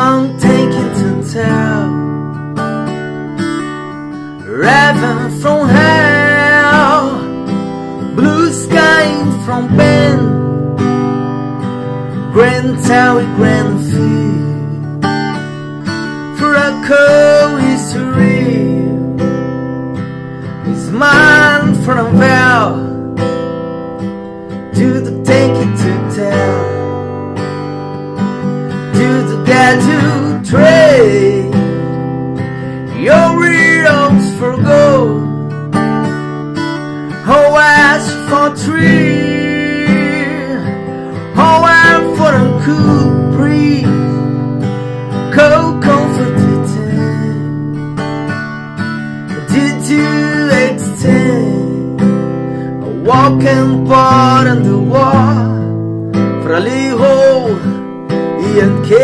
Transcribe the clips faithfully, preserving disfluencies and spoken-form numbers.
Don't take it to tell. Heaven from hell, blue sky from Ben, Grand Tower, Grand Field, for a co-history is mine for a vow. Do the take it to tell, do the dare to trade your heroes for gold. Oh, ask for tree, oh, ask for a cool breeze, cold comforted. Did you extend a walking part on the wall for a little Ian K?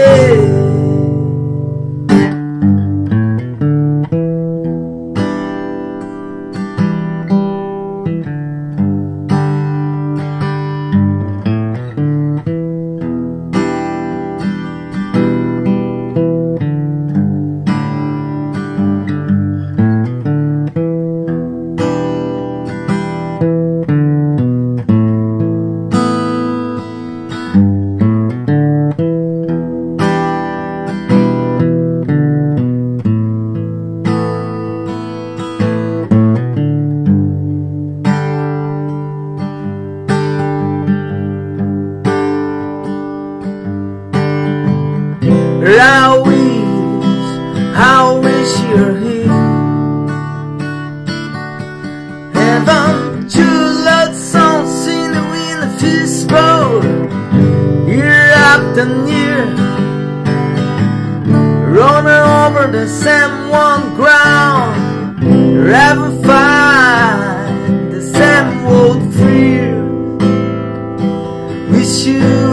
I wish, I wish you're here. Haven't you loved something in the wind of his boat? Year after year, running over the same one ground, never find the same old fear. Wish you